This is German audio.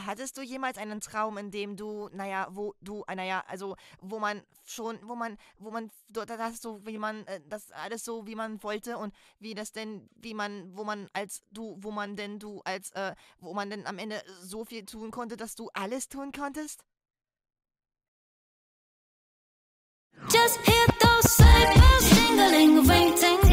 hattest du jemals einen Traum, in dem du, wo man, das so, wie man, das alles so, wie man wollte und wie das denn, wo man denn am Ende so viel tun konnte, dass du alles tun konntest? Just hear those cymbals jingling, ring, ting,